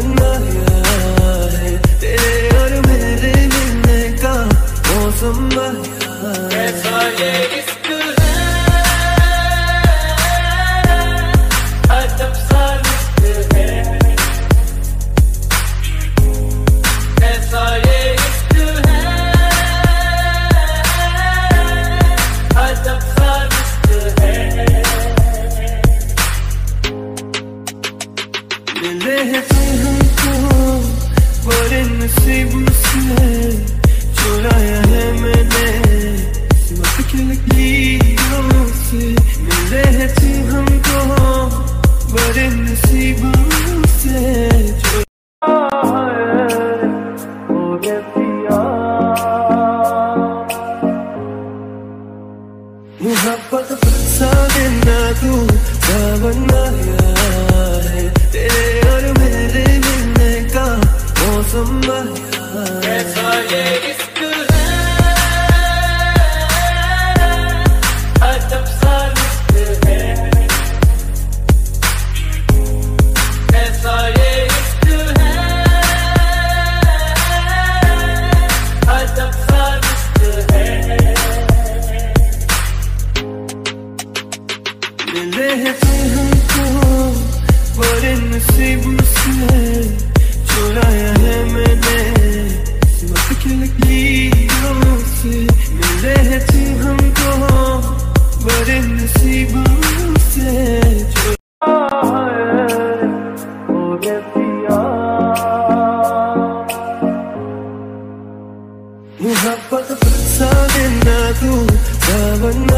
सावन आया है, तेरे और मेरे मिलने का मौसम आया है। कैसा ये इश्क है, अजब सा रिश्क है। कैसा ये इश्क है, अजब सा रिश्क है। मिले हैं तुम हमको बड़े नसीब से, चुराया है मैंने किस्मत की लकीरों से। मिले हैं तुम हमको बड़े नसीबों से, चुराया है हो गया पिया। मोहब्बत बरसा देना तू, सावन आया है, तेरे और मेरे मिलने का मौसम आया है। कैसा ये इश्क है, अजब सा रिश्क है। कैसा ये इश्क है, अजब सा रिश्क है। मिले हैं तुम हमको बड़े नसीब से, चुराया है मैंने किस्मत की लकीरों से। मिले हैं तुम हमको बड़े नसीबों से, चुराया है हो गया पिया। मोहब्बत बरसा देना तू, सावन